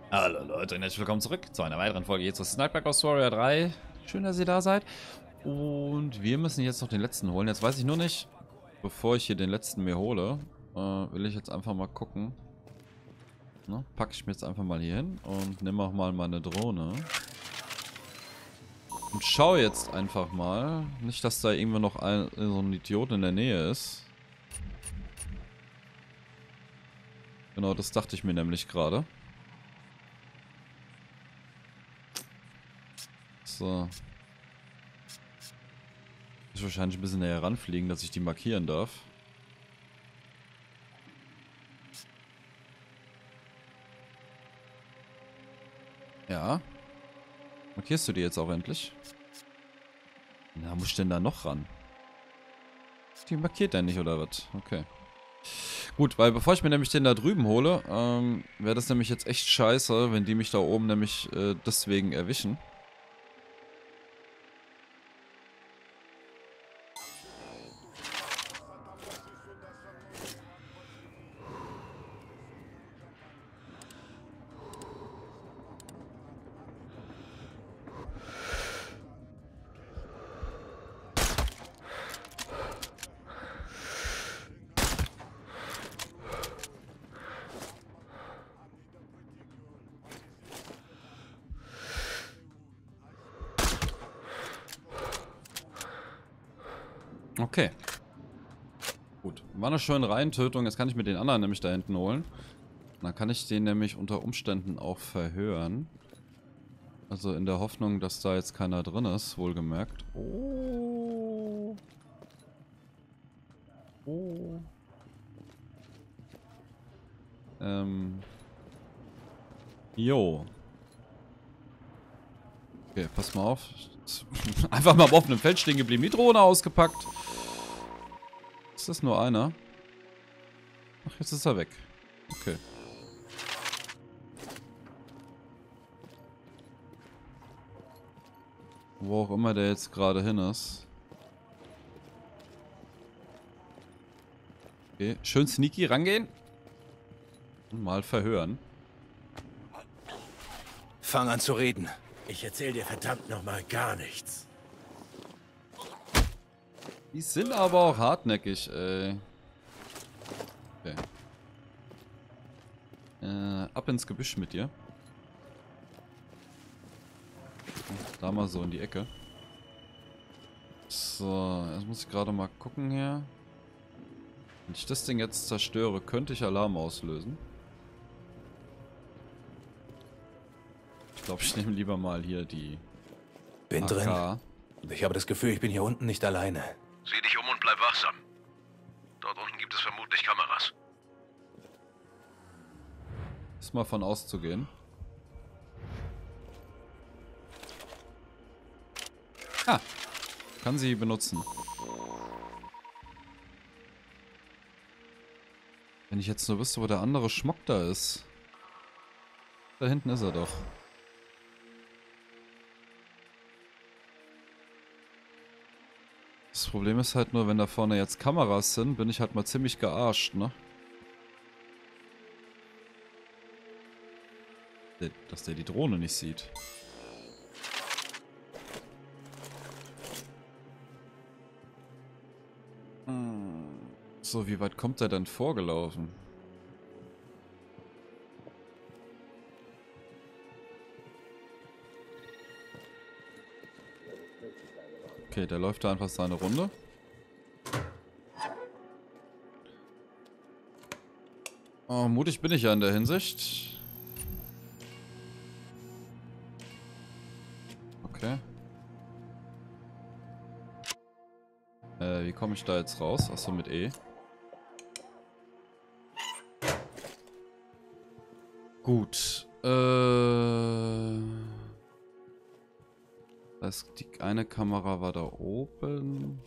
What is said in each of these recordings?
Hallo Leute und herzlich willkommen zurück zu einer weiteren Folge hier zu Sniper Ghost Warrior 3. Schön, dass ihr da seid. Und wir müssen jetzt noch den letzten holen. Jetzt weiß ich nur nicht, bevor ich hier den letzten mir hole, will ich jetzt einfach mal gucken. Ne? Packe ich mir jetzt einfach mal hier hin und nehme auch mal meine Drohne. Und schaue jetzt einfach mal. Nicht, dass da irgendwo noch so ein Idiot in der Nähe ist. Genau, das dachte ich mir nämlich gerade. So. Ich muss wahrscheinlich ein bisschen näher ranfliegen, dass ich die markieren darf. Ja. Markierst du die jetzt auch endlich? Na, muss ich denn da noch ran? Die markiert er nicht, oder was? Okay. Gut, weil bevor ich mir nämlich den da drüben hole, wäre das nämlich jetzt echt scheiße, wenn die mich da oben nämlich deswegen erwischen. Okay. Gut. War eine schöne Reihentötung. Jetzt kann ich mir den anderen nämlich da hinten holen. Und dann kann ich den nämlich unter Umständen auch verhören. Also in der Hoffnung, dass da jetzt keiner drin ist, wohlgemerkt. Oh. Oh. Jo. Okay, pass mal auf. Einfach mal auf offenem Feld stehen geblieben. Die Drohne ausgepackt. Ist das nur einer? Ach, jetzt ist er weg. Okay. Wo auch immer der jetzt gerade hin ist. Okay, schön sneaky rangehen. Und mal verhören. Fang an zu reden. Ich erzähl dir verdammt nochmal gar nichts. Die sind aber auch hartnäckig, ey. Okay. Ab ins Gebüsch mit dir. Da mal so in die Ecke. So, jetzt muss ich gerade mal gucken hier. Wenn ich das Ding jetzt zerstöre, könnte ich Alarm auslösen. Ich glaube, ich nehme lieber mal hier die Bin AK. drin. Und ich habe das Gefühl, ich bin hier unten nicht alleine. Sieh dich um und bleib wachsam. Dort unten gibt es vermutlich Kameras. Ist mal von auszugehen. Ah, kann sie benutzen. Wenn ich jetzt nur wüsste, wo der andere Schmuck da ist. Da hinten ist er doch. Das Problem ist halt nur, wenn da vorne jetzt Kameras sind, bin ich halt mal ziemlich gearscht, ne? Dass der die Drohne nicht sieht. So, wie weit kommt er denn vorgelaufen? Okay, der läuft da einfach seine Runde. Oh, mutig bin ich ja in der Hinsicht. Okay. Wie komme ich da jetzt raus? Achso, mit E. Gut. Die eine Kamera war da oben.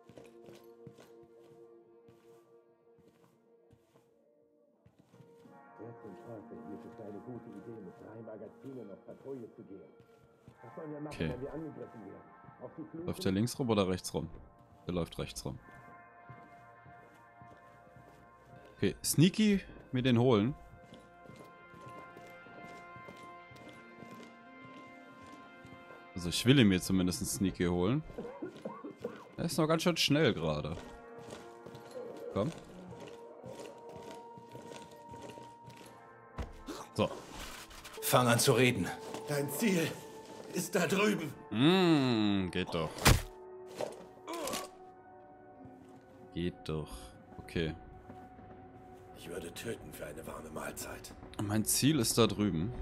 Okay. Läuft der links rum oder rechts rum? Der läuft rechts rum. Okay, sneaky mir den holen. ich will ihn mir zumindest einen Sneaky holen. Er ist noch ganz schön schnell gerade. Komm. So. Fang an zu reden. Dein Ziel ist da drüben. Geht doch. Geht doch. Okay. Ich würde töten für eine warme Mahlzeit. Mein Ziel ist da drüben.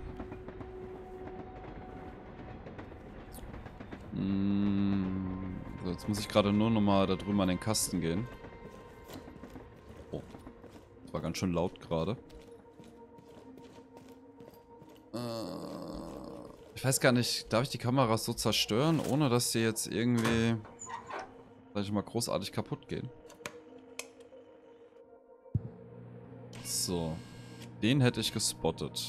So, jetzt muss ich gerade nur noch mal da drüben an den Kasten gehen. Oh. Das war ganz schön laut gerade. Ich weiß gar nicht, darf ich die Kameras so zerstören, ohne dass die jetzt irgendwie, sag ich mal, großartig kaputt gehen? So. Den hätte ich gespottet.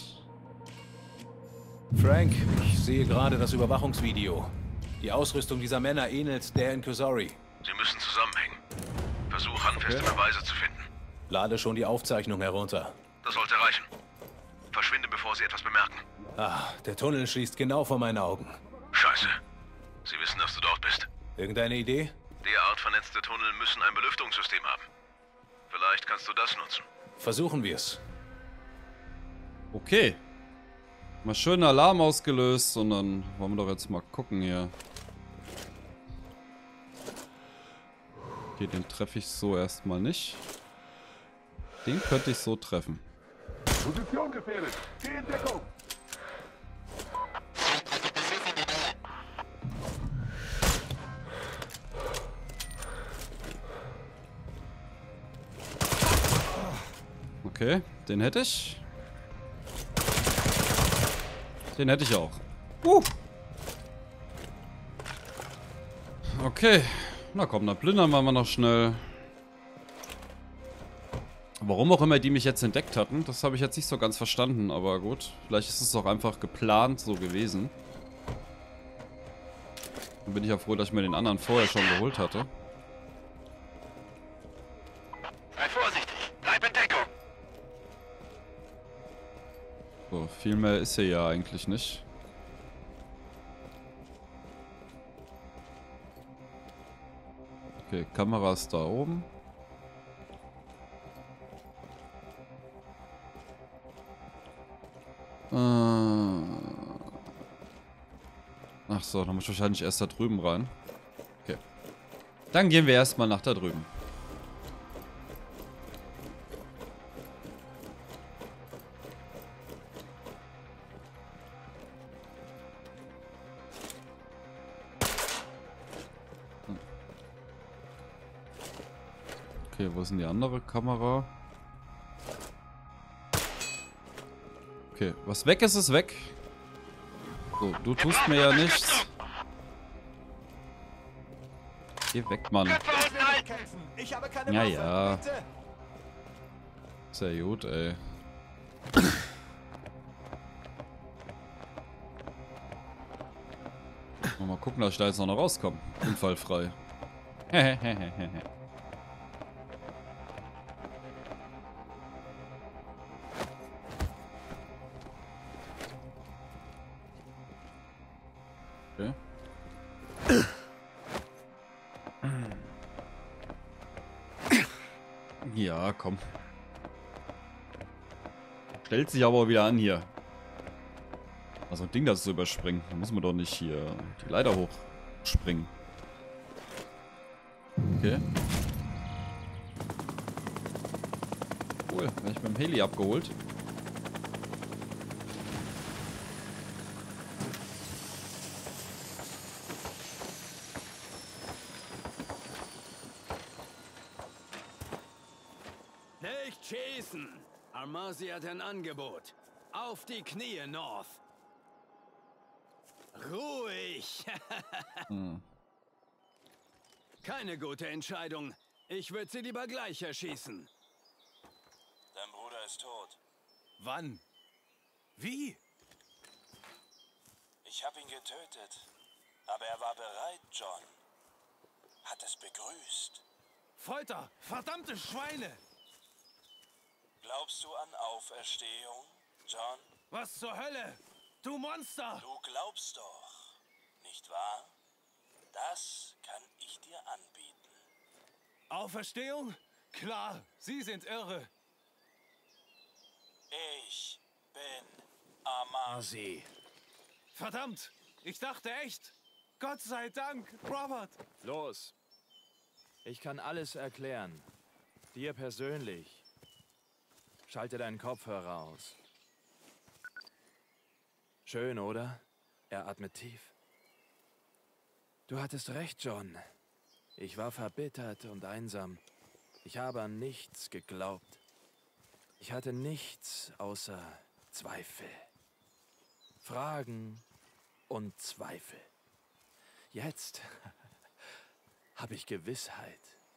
Frank, ich sehe gerade das Überwachungsvideo. Die Ausrüstung dieser Männer ähnelt der in Kusari. Sie müssen zusammenhängen. Versuch, handfeste Beweise zu finden. Lade schon die Aufzeichnung herunter. Das sollte reichen. Verschwinde, bevor Sie etwas bemerken. Ah, der Tunnel schließt genau vor meinen Augen. Scheiße. Sie wissen, dass du dort bist. Irgendeine Idee? Derart vernetzte Tunnel müssen ein Belüftungssystem haben. Vielleicht kannst du das nutzen. Versuchen wir's. Okay. Mal schön Alarm ausgelöst und dann wollen wir doch jetzt mal gucken hier. Okay, den treffe ich so erstmal nicht. Den könnte ich so treffen. Position gefährdet. Geh in Deckung. Okay, den hätte ich. Den hätte ich auch. Okay. Na komm, dann plündern wir mal noch schnell. Warum auch immer die mich jetzt entdeckt hatten, das habe ich jetzt nicht so ganz verstanden, aber gut. Vielleicht ist es auch einfach geplant so gewesen. Dann bin ich ja froh, dass ich mir den anderen vorher schon geholt hatte. Sei vorsichtig, bleib in Deckung. So, viel mehr ist hier ja eigentlich nicht. Okay, Kamera ist da oben. Ach so, dann muss ich wahrscheinlich erst da drüben rein. Okay. Dann gehen wir erstmal nach da drüben. Okay, wo ist denn die andere Kamera? Okay, was weg ist, ist weg. So, du tust mir ja nichts. Geh weg, Mann. Ja, ja. Ist ja gut, ey. Mal gucken, dass ich da jetzt noch rauskomme. Unfallfrei. Hehehehe. Okay. Ja, komm. Stellt sich aber wieder an hier. Also ein Ding, das zu überspringen. Da muss man doch nicht hier die Leiter hochspringen. Okay. Cool, werde ich mit dem Heli abgeholt. Nicht schießen! Armasi hat ein Angebot. Auf die Knie, North. Ruhig! Keine gute Entscheidung. Ich würde sie lieber gleich erschießen. Dein Bruder ist tot. Wann? Wie? Ich habe ihn getötet. Aber er war bereit, John. Hat es begrüßt. Folter! Verdammte Schweine! Glaubst du an Auferstehung, John? Was zur Hölle? Du Monster! Du glaubst doch nicht wahr? Das kann ich dir anbieten. Auferstehung? Klar, Sie sind irre. Ich bin Amasi. Verdammt, ich dachte echt. Gott sei Dank, Robert. Los. Ich kann alles erklären. Dir persönlich. Schalte deinen Kopfhörer aus. Schön, oder? Er atmet tief. Du hattest recht, John. Ich war verbittert und einsam. Ich habe an nichts geglaubt. Ich hatte nichts außer Zweifel. Fragen und Zweifel. Jetzt habe ich Gewissheit.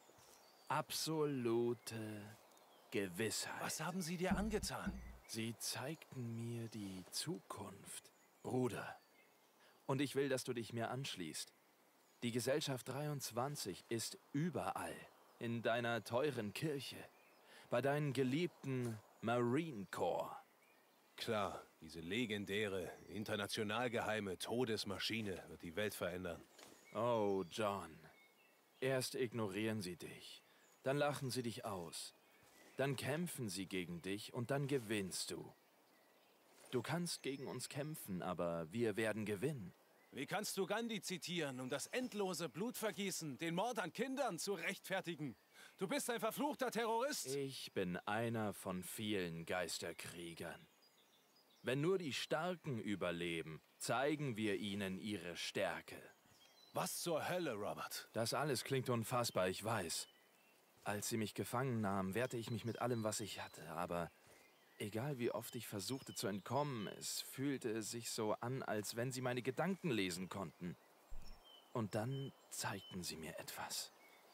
Absolute Gewissheit. Was haben Sie dir angetan? Sie zeigten mir die Zukunft, Bruder. Und ich will, dass du dich mir anschließt. Die Gesellschaft 23 ist überall. In deiner teuren Kirche. Bei deinen geliebten Marine Corps. Klar, diese legendäre, international geheime Todesmaschine wird die Welt verändern. Oh, John. Erst ignorieren sie dich. Dann lachen sie dich aus. Dann kämpfen sie gegen dich und dann gewinnst du. Du kannst gegen uns kämpfen, aber wir werden gewinnen. Wie kannst du Gandhi zitieren, um das endlose Blutvergießen, den Mord an Kindern zu rechtfertigen? Du bist ein verfluchter Terrorist. Ich bin einer von vielen Geisterkriegern. Wenn nur die Starken überleben, zeigen wir ihnen ihre Stärke. Was zur Hölle, Robert? Das alles klingt unfassbar, ich weiß. Als sie mich gefangen nahmen, wehrte ich mich mit allem, was ich hatte, aber egal wie oft ich versuchte zu entkommen, es fühlte sich so an, als wenn sie meine Gedanken lesen konnten. Und dann zeigten sie mir etwas.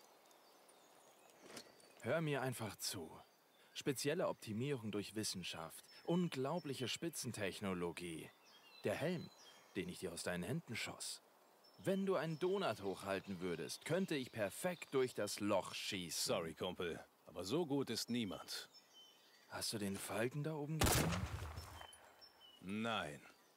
Hör mir einfach zu. Spezielle Optimierung durch Wissenschaft, unglaubliche Spitzentechnologie. Der Helm, den ich dir aus deinen Händen schoss. Wenn du einen Donut hochhalten würdest, könnte ich perfekt durch das Loch schießen. Sorry, Kumpel, aber so gut ist niemand. Hast du den Falken da oben gesehen? Nein.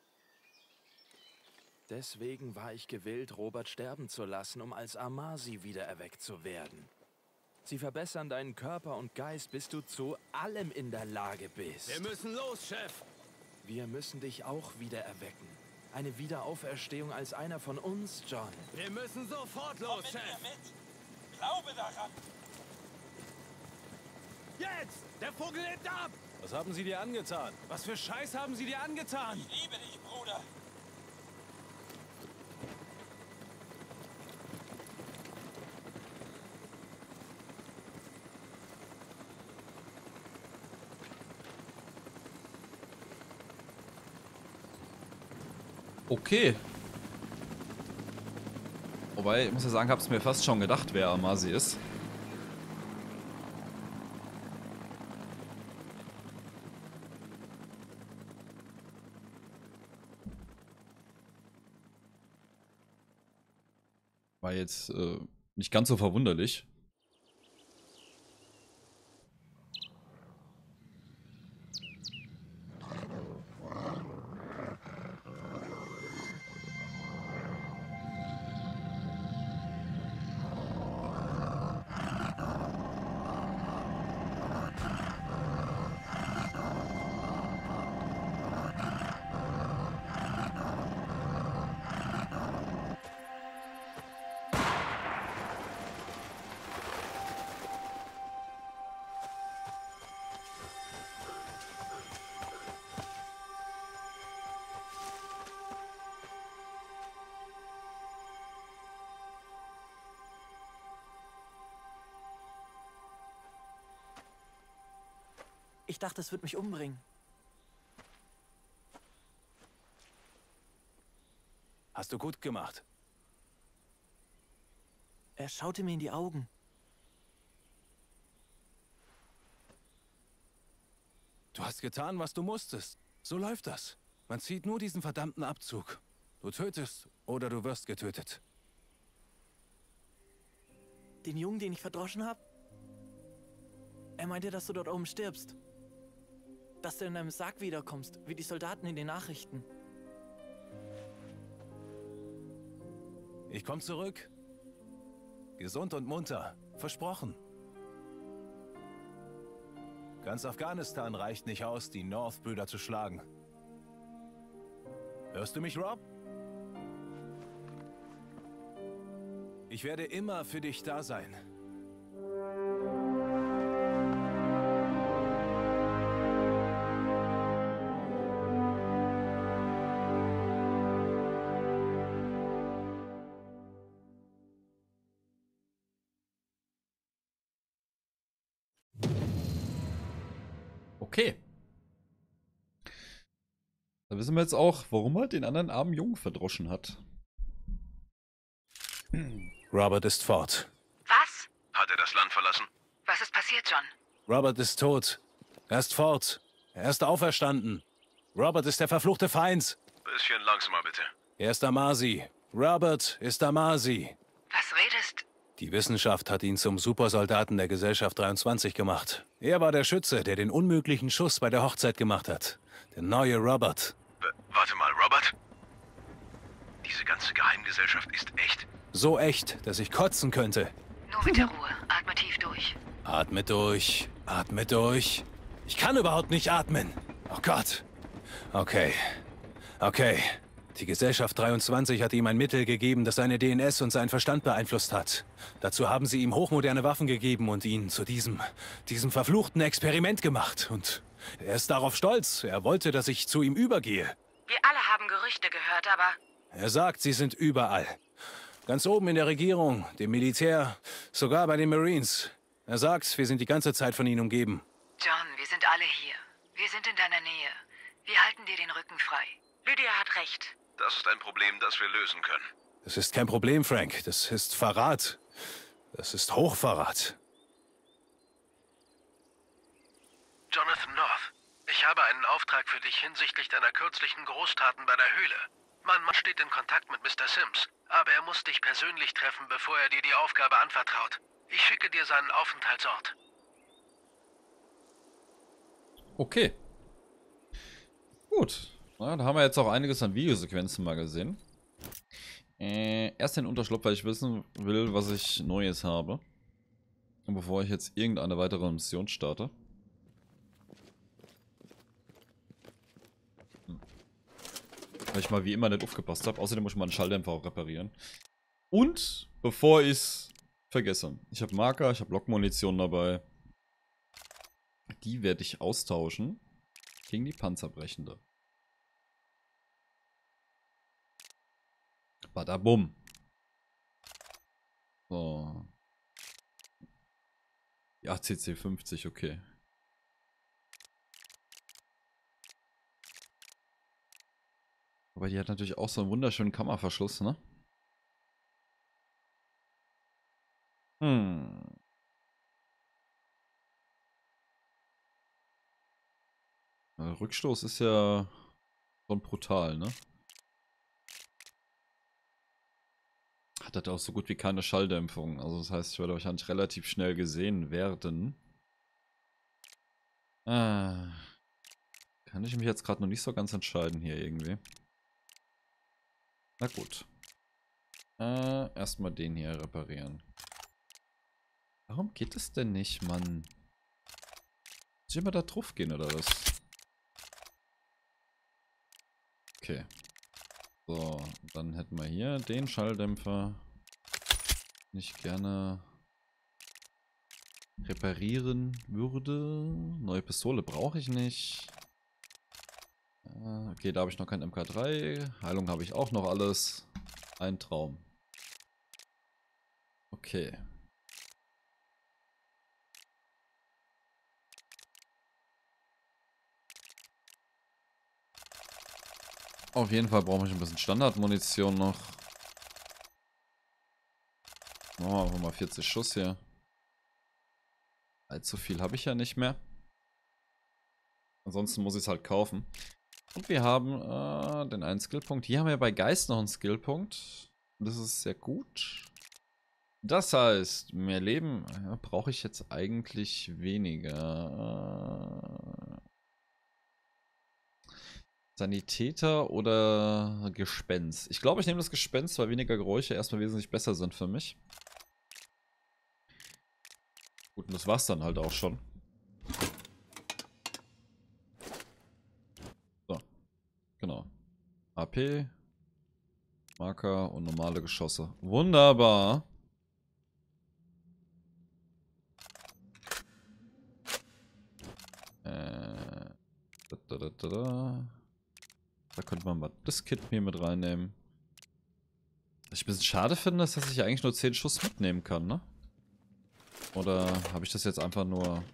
Deswegen war ich gewillt, Robert sterben zu lassen, um als Amasi wiedererweckt zu werden. Sie verbessern deinen Körper und Geist, bis du zu allem in der Lage bist. Wir müssen los, Chef. Wir müssen dich auch wiedererwecken. Eine Wiederauferstehung als einer von uns, John. Wir müssen sofort Komm los, mit Chef. mir mit. Glaube daran. Jetzt! Der Vogel hebt ab! Was haben Sie dir angetan? Was für Scheiß haben Sie dir angetan? Ich liebe dich, Bruder. Okay. Wobei, ich muss ja sagen, hab's mir fast schon gedacht, wer Amasi ist. War jetzt nicht ganz so verwunderlich. Ich dachte, es wird mich umbringen. Hast du gut gemacht. Er schaute mir in die Augen. Du hast getan, was du musstest. So läuft das. Man zieht nur diesen verdammten Abzug. Du tötest oder du wirst getötet. Den Jungen, den ich verdroschen habe? Er meinte, dass du dort oben stirbst. Dass du in einem Sarg wiederkommst, wie die Soldaten in den Nachrichten. Ich komme zurück. Gesund und munter. Versprochen. Ganz Afghanistan reicht nicht aus, die North-Brüder zu schlagen. Hörst du mich, Rob? Ich werde immer für dich da sein. Okay. Da wissen wir jetzt auch, warum er den anderen armen Jungen verdroschen hat. Robert ist fort. Was? Hat er das Land verlassen? Was ist passiert, John? Robert ist tot. Er ist fort. Er ist auferstanden. Robert ist der verfluchte Feind. Bisschen langsamer, bitte. Er ist Amasi. Robert ist Amasi. Was redest? Die Wissenschaft hat ihn zum Supersoldaten der Gesellschaft 23 gemacht. Er war der Schütze, der den unmöglichen Schuss bei der Hochzeit gemacht hat. Der neue Robert. Warte mal, Robert? Diese ganze Geheimgesellschaft ist echt? So echt, dass ich kotzen könnte. Nur mit der Ruhe. Atme tief durch. Atme durch. Atme durch. Ich kann überhaupt nicht atmen. Oh Gott. Okay. Okay. Die Gesellschaft 23 hat ihm ein Mittel gegeben, das seine DNS und seinen Verstand beeinflusst hat. Dazu haben sie ihm hochmoderne Waffen gegeben und ihn zu diesem verfluchten Experiment gemacht. Und er ist darauf stolz. Er wollte, dass ich zu ihm übergehe. Wir alle haben Gerüchte gehört, aber... Er sagt, sie sind überall. Ganz oben in der Regierung, dem Militär, sogar bei den Marines. Er sagt, wir sind die ganze Zeit von ihnen umgeben. John, wir sind alle hier. Wir sind in deiner Nähe. Wir halten dir den Rücken frei. Lydia hat recht. Das ist ein Problem, das wir lösen können. Das ist kein Problem, Frank. Das ist Verrat. Das ist Hochverrat. Jonathan North, ich habe einen Auftrag für dich hinsichtlich deiner kürzlichen Großtaten bei der Höhle. Mein Mann steht in Kontakt mit Mr. Sims, aber er muss dich persönlich treffen, bevor er dir die Aufgabe anvertraut. Ich schicke dir seinen Aufenthaltsort. Okay. Gut. Na, da haben wir jetzt auch einiges an Videosequenzen mal gesehen. Erst den Unterschlupf, weil ich wissen will, was ich Neues habe. Und bevor ich jetzt irgendeine weitere Mission starte. Weil ich mal wie immer nicht aufgepasst habe. Außerdem muss ich mal einen Schalldämpfer auch reparieren. Und, bevor ich es vergesse. Ich habe Marker, ich habe Lokmunition dabei. Die werde ich austauschen gegen die Panzerbrechende. Badabum. So. Ja, CC 50, okay. Aber die hat natürlich auch so einen wunderschönen Kammerverschluss, ne? Rückstoß ist ja schon brutal, ne? Hat das auch so gut wie keine Schalldämpfung. Also das heißt, ich werde wahrscheinlich relativ schnell gesehen werden. Kann ich mich jetzt gerade noch nicht so ganz entscheiden hier irgendwie. Na gut. Erstmal den hier reparieren. Warum geht es denn nicht, Mann? Muss ich immer da drauf gehen oder was? Okay. So, dann hätten wir hier den Schalldämpfer. Den ich gerne reparieren würde. Neue Pistole brauche ich nicht. Okay, da habe ich noch kein MK3. Heilung habe ich auch noch alles. Ein Traum. Okay. Auf jeden Fall brauche ich ein bisschen Standardmunition noch. Machen wir einfach mal 40 Schuss hier. Allzu viel habe ich ja nicht mehr. Ansonsten muss ich es halt kaufen. Und wir haben den einen Skillpunkt. Hier haben wir bei Geist noch einen Skillpunkt. Und das ist sehr gut. Das heißt, mehr Leben brauche ich jetzt eigentlich weniger. Sanitäter oder Gespenst? Ich glaube, ich nehme das Gespenst, weil weniger Geräusche erstmal wesentlich besser sind für mich. Gut, und das war's dann halt auch schon. So, genau. AP, Marker und normale Geschosse. Wunderbar. Da könnte man mal das Kit mir mit reinnehmen. Was ich ein bisschen schade finde, ist, dass ich eigentlich nur 10 Schuss mitnehmen kann, ne? Oder habe ich das jetzt einfach nur...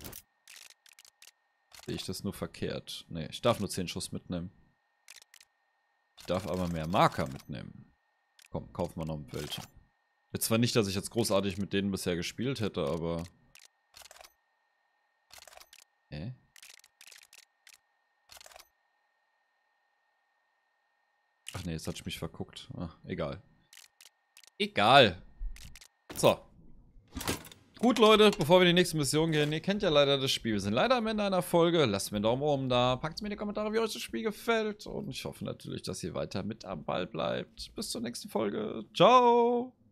Sehe ich das nur verkehrt? Ne, ich darf nur 10 Schuss mitnehmen. Ich darf aber mehr Marker mitnehmen. Komm, kaufen wir noch welche. Jetzt zwar nicht, dass ich jetzt großartig mit denen bisher gespielt hätte, aber... Ach nee, jetzt hatte ich mich verguckt. Ach, egal. Egal. So. Gut, Leute, bevor wir in die nächste Mission gehen, ihr kennt ja leider das Spiel. Wir sind leider am Ende einer Folge. Lasst mir einen Daumen oben da. Packt mir in die Kommentare, wie euch das Spiel gefällt. Und ich hoffe natürlich, dass ihr weiter mit am Ball bleibt. Bis zur nächsten Folge. Ciao.